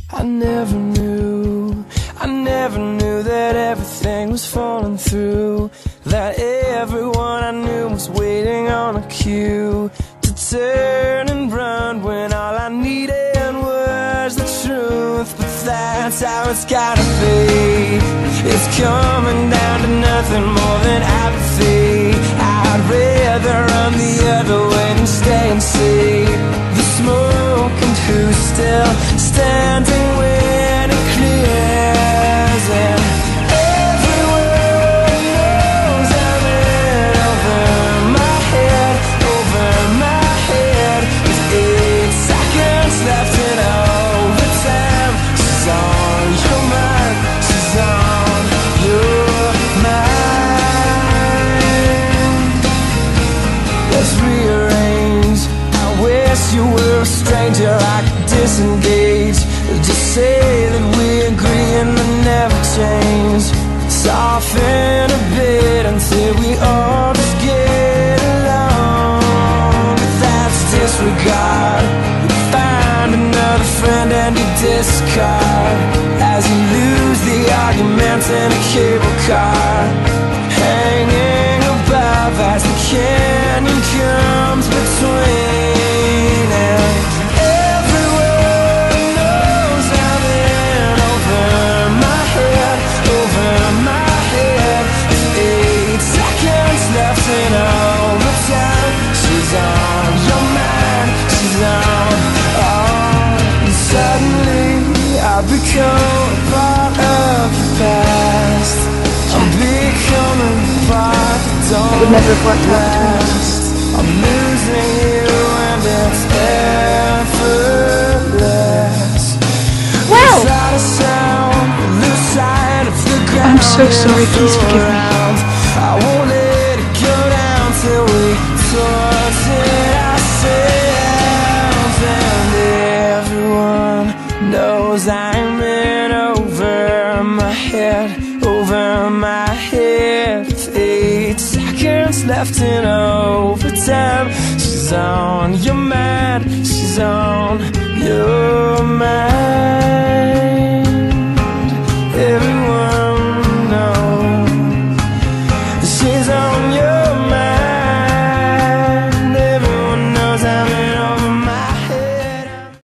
I never knew that everything was falling through, that everyone I knew was waiting on a cue to turn and run when all I needed was the truth. But that's how it's gotta be. It's coming down to nothing more than apathy. I'd rather run the other way than stay and see the smoke, and who's still standing when it clears. And everyone knows I'm in over my head, with 8 seconds left in overtime. She's on your mind, she's on your mind. Let's rearrange. I wish you were a stranger I could disengage. Just say that we agree and then never change. Soften a bit until we all just get along. But that's disregard. You find another friend and you discard as you lose the argument in a cable car, hanging above as the canyon comes between. And everyone knows I'm in over my head, with 8 seconds left in overtime. She's on your mind, she's on. And suddenly I become part of the past. I'm becoming part that don't last. I'm losing you and it's effortless. Wow! I'm so sorry, please forgive me. I won't let it go down till we touch it ourselves. And everyone knows I'm in over my head, with 8 seconds left in overtime. She's on your mind, she's on your mind.